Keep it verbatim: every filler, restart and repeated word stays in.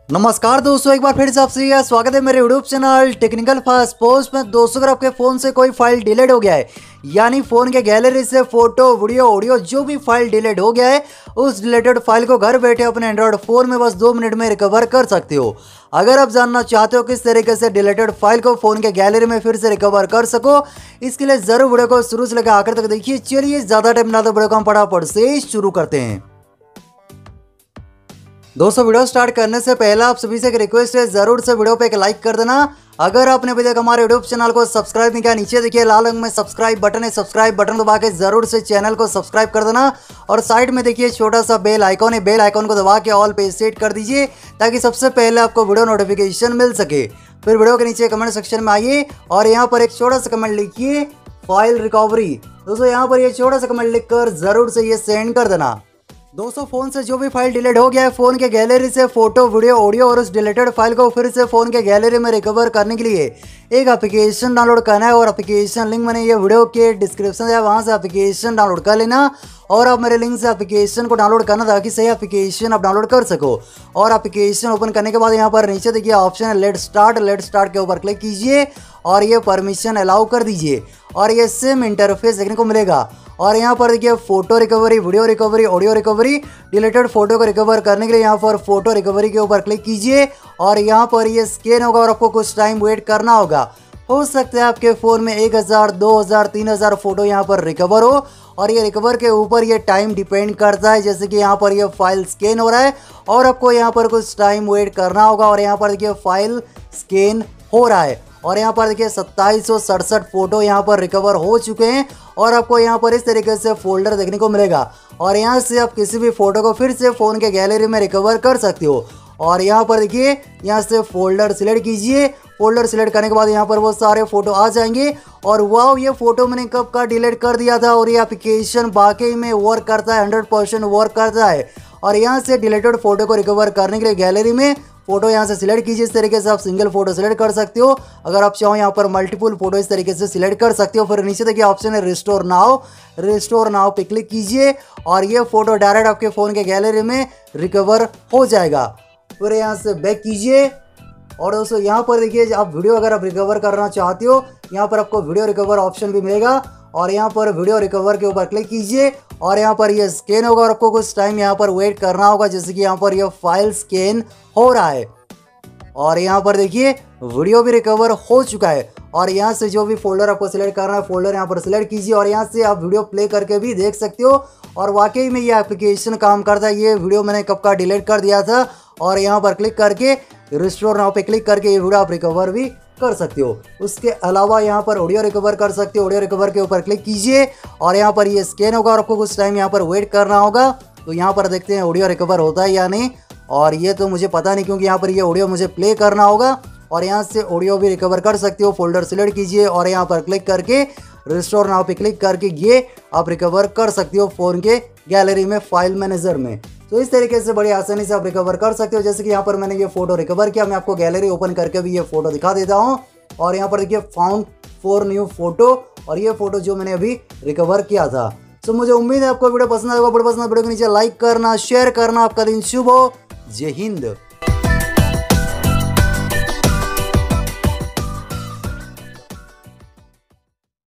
नमस्कार दोस्तों, एक बार फिर से आपसे यह स्वागत है मेरे YouTube channel technical fast post में। दोस्तों, अगर आपके फ़ोन से कोई फाइल डिलीट हो गया है, यानी फ़ोन के गैलरी से फोटो वीडियो ऑडियो जो भी फाइल डिलीट हो गया है, उस डिलीटेड फाइल को घर बैठे अपने एंड्रॉयड फ़ोन में बस दो मिनट में रिकवर कर सकते हो। अगर आप जानना चाहते हो किस तरीके से डिलीटेड फाइल को फ़ोन के गैलरी में फिर से रिकवर कर सको, इसके लिए ज़रूर वीडियो को शुरू से लेकर आखिर तक देखिए। चलिए ज़्यादा टाइम ना तो वीडियो को हम फटाफट से शुरू करते हैं। दोस्तों, वीडियो स्टार्ट करने से पहले आप सभी से एक रिक्वेस्ट है, जरूर से वीडियो पे एक लाइक कर देना। अगर आपने अभी तक हमारे यूट्यूब चैनल को सब्सक्राइब नहीं किया, नीचे देखिए लाल रंग में सब्सक्राइब बटन है, सब्सक्राइब बटन दबा के जरूर से चैनल को सब्सक्राइब कर देना। और साइड में देखिए छोटा सा बेल आइकॉन है, बेल आइकॉन को दबा के ऑल पे सेट कर दीजिए ताकि सबसे पहले आपको वीडियो नोटिफिकेशन मिल सके। फिर वीडियो के नीचे कमेंट सेक्शन में आइए और यहाँ पर एक छोटा सा कमेंट लिखिए, फाइल रिकवरी। दोस्तों, यहाँ पर ये छोटा सा कमेंट लिखकर जरूर से ये सेंड कर देना। दोस्तों, फ़ोन से जो भी फाइल डिलीट हो गया है, फ़ोन के गैलरी से फोटो वीडियो ऑडियो और उस डिलीटेड फाइल को फिर से फ़ोन के गैलरी में रिकवर करने के लिए एक एप्लीकेशन डाउनलोड करना है। और एप्लीकेशन लिंक मैंने ये वीडियो के डिस्क्रिप्शन है, वहाँ से एप्लीकेशन डाउनलोड कर लेना और आप मेरे लिंक से एप्लीकेशन को डाउनलोड करना ताकि सही एप्लीकेशन आप डाउनलोड कर सको। और एप्लीकेशन ओपन करने के बाद यहाँ पर नीचे देखिए ऑप्शन है लेट स्टार्ट। लेट स्टार्ट के ऊपर क्लिक कीजिए और ये परमिशन अलाउ कर दीजिए और ये सेम इंटरफेस देखने को मिलेगा। और यहाँ पर देखिए photo recovery, video recovery, audio recovery, deleted photo को रिकवर करने के लिए यहाँ पर फोटो रिकवरी के ऊपर क्लिक कीजिए और यहाँ पर ये स्कैन होगा और आपको कुछ टाइम वेट करना होगा। हो सकता है आपके फ़ोन में एक हज़ार, दो हज़ार, तीन हज़ार फोटो यहाँ पर रिकवर हो और ये रिकवर के ऊपर ये टाइम डिपेंड करता है। जैसे कि यहाँ पर ये फाइल स्कैन हो रहा है और आपको यहाँ पर कुछ टाइम वेट करना होगा। और यहाँ पर देखिए फाइल स्कैन हो रहा है और यहाँ पर देखिए सत्ताईस सौ सड़सठ फोटो यहाँ पर रिकवर हो चुके हैं और आपको यहाँ पर इस तरीके से फोल्डर देखने को मिलेगा। और यहाँ से आप किसी भी फोटो को फिर से फ़ोन के गैलरी में रिकवर कर सकते हो। और यहाँ पर देखिए यहाँ से फोल्डर सिलेक्ट कीजिए। फोल्डर सिलेक्ट करने के बाद यहाँ पर वो सारे फोटो आ जाएंगे और वाह, ये फोटो मैंने कब का डिलीट कर दिया था और ये एप्लीकेशन वाकई में वर्क करता है, हंड्रेड परसेंट वर्क करता है। और यहाँ से डिलीटेड फोटो को रिकवर करने के लिए गैलरी में फोटो यहाँ से सिलेक्ट कीजिए। इस तरीके से आप सिंगल फोटो सिलेक्ट कर सकते हो। अगर आप चाहो यहाँ पर मल्टीपल फोटो इस तरीके से सिलेक्ट कर सकते हो। फिर नीचे देखिए ऑप्शन है रिस्टोर नाउ। रिस्टोर नाउ पे क्लिक कीजिए और ये फोटो डायरेक्ट आपके फ़ोन के गैलरी में रिकवर हो जाएगा। फिर यहाँ से बैक कीजिए और दोस्तों यहाँ पर देखिए आप वीडियो अगर आप रिकवर करना चाहते हो, यहाँ पर आपको वीडियो रिकवर ऑप्शन भी मिलेगा और यहाँ पर वीडियो रिकवर के ऊपर क्लिक कीजिए और यहाँ पर ये स्कैन होगा और आपको कुछ टाइम यहाँ पर वेट करना होगा। जैसे कि यहाँ पर ये फाइल स्कैन हो रहा है और यहाँ पर देखिए वीडियो भी रिकवर हो चुका है। और यहाँ से जो भी फोल्डर आपको सिलेक्ट करना है, फोल्डर यहाँ पर सिलेक्ट कीजिए और यहाँ से आप वीडियो प्ले करके भी देख सकते हो। और वाकई में ये एप्लीकेशन काम करता है। ये वीडियो मैंने कब का डिलीट कर दिया था और यहाँ पर क्लिक करके रिस्टोर नाउ पे क्लिक करके ये वीडियो आप रिकवर भी कर सकते हो। उसके अलावा यहाँ पर ऑडियो रिकवर कर सकते हो। ऑडियो रिकवर के ऊपर क्लिक कीजिए और यहाँ पर ये स्कैन होगा और आपको कुछ टाइम यहाँ पर वेट करना होगा। तो यहाँ पर देखते हैं ऑडियो रिकवर होता है या नहीं। और ये तो मुझे पता नहीं क्योंकि यहाँ पर ये ऑडियो मुझे प्ले करना होगा और यहाँ से ऑडियो भी रिकवर कर सकते हो। फोल्डर सिलेक्ट कीजिए और यहाँ पर क्लिक करके रिस्टोर नाउ पे क्लिक करके ये आप रिकवर कर सकते हो फ़ोन के गैलरी में, फाइल मैनेजर में। तो इस तरीके से बड़ी आसानी से आप रिकवर कर सकते हो। जैसे कि यहाँ पर मैंने ये फोटो रिकवर किया, मैं आपको गैलरी ओपन करके भी ये फोटो दिखा देता हूँ। और यहाँ पर देखिए फाउंड फोर न्यू फोटो और ये फोटो जो मैंने अभी रिकवर किया था। तो मुझे उम्मीद है आपको वीडियो पसंद आएगा। वीडियो पसंद वीडियो के नीचे लाइक करना, शेयर करना। आपका दिन शुभ हो। जय हिंद।